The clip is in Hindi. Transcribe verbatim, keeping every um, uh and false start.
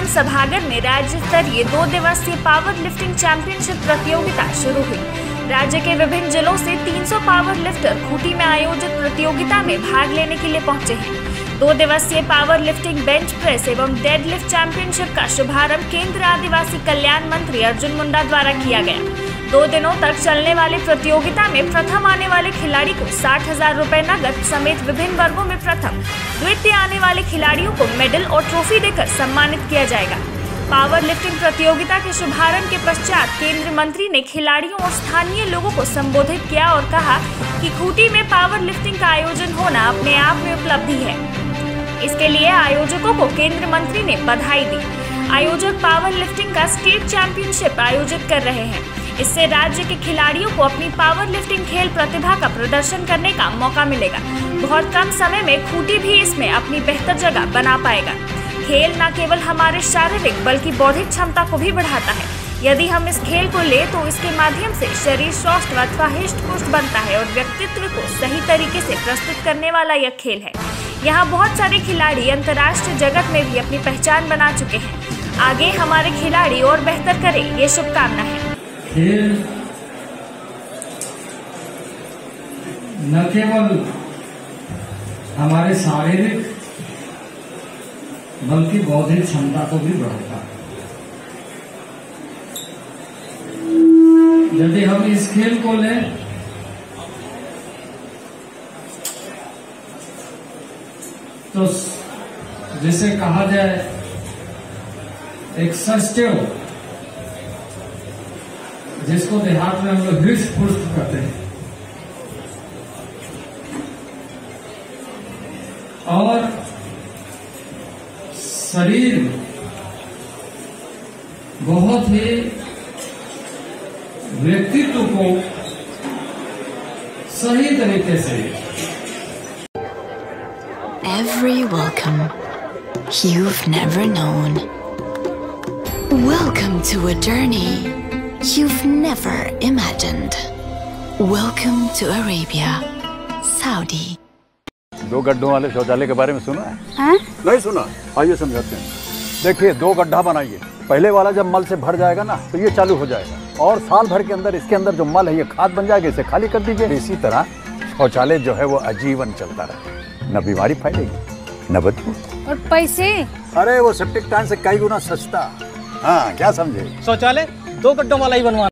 झारखंड सभागार में राज्य स्तरीय दो दिवसीय पावर लिफ्टिंग चैंपियनशिप प्रतियोगिता शुरू हुई। राज्य के विभिन्न जिलों से तीन सौ पावर लिफ्टर खूंटी में आयोजित प्रतियोगिता में भाग लेने के लिए पहुंचे हैं। दो दिवसीय पावर लिफ्टिंग बेंच प्रेस एवं डेड लिफ्ट चैंपियनशिप का शुभारंभ केंद्रीय आदिवासी कल्याण मंत्री अर्जुन मुंडा द्वारा किया गया। दो दिनों तक चलने वाली प्रतियोगिता में प्रथम आने वाले खिलाड़ी को साठ हजार रुपए नगद समेत विभिन्न वर्गों में प्रथम, द्वितीय आने वाले खिलाड़ियों को मेडल और ट्रॉफी देकर सम्मानित किया जाएगा। पावर लिफ्टिंग प्रतियोगिता के शुभारंभ के पश्चात केंद्रीय मंत्री ने खिलाड़ियों और स्थानीय लोगों को संबोधित किया और कहा कि खूंटी में पावर लिफ्टिंग का आयोजन होना अपने आप में उपलब्धि है। इसके लिए आयोजकों को केंद्रीय मंत्री ने बधाई दी। आयोजक पावर लिफ्टिंग का स्टेट चैंपियनशिप आयोजित कर रहे हैं। इससे राज्य के खिलाड़ियों को अपनी पावर लिफ्टिंग खेल प्रतिभा का प्रदर्शन करने का मौका मिलेगा। बहुत कम समय में खूंटी भी इसमें अपनी बेहतर जगह बना पाएगा। खेल न केवल हमारे शारीरिक बल्कि बौद्धिक क्षमता को भी बढ़ाता है। यदि हम इस खेल को ले तो इसके माध्यम से शरीर स्वस्थ अथवा हिष्ट पुष्ट बनता है और व्यक्तित्व को सही तरीके से प्रस्तुत करने वाला यह खेल है। यहाँ बहुत सारे खिलाड़ी अंतर्राष्ट्रीय जगत में भी अपनी पहचान बना चुके हैं। आगे हमारे खिलाड़ी और बेहतर करें, ये शुभकामना है। खेल न केवल हमारे शारीरिक बल्कि बौद्धिक क्षमता को भी बढ़ाता है। यदि हम इस खेल को लें तो जिसे कहा जाए एक सस्टेव, जिसको देहात में हम लोग हिष्ट पुष्ट कहते हैं, और शरीर बहुत ही व्यक्तित्व को सही तरीके से Every welcome you've never known. Welcome to a journey you've never imagined. Welcome to Arabia, Saudi. दो गड्ढों वाले शौचालय के बारे में सुना है? हाँ? नहीं सुना? आइए समझाते हैं। देखिए, दो गड्ढा बनाइए। पहले वाला जब मल से भर जाएगा ना तो ये चालू हो जाएगा और साल भर के अंदर इसके अंदर जो मल है ये खाद बन जाएगा, इसे खाली कर दीजिए। इसी तरह शौचालय जो है वो आजीवन चलता रहे, न बीमारी फैलेगी न बदबू। और पैसे? अरे वो सेप्टिक टैंक से कई गुना सस्ता। हाँ, क्या समझे? शौचालय दो गड्ढों वाला ही बनवाना।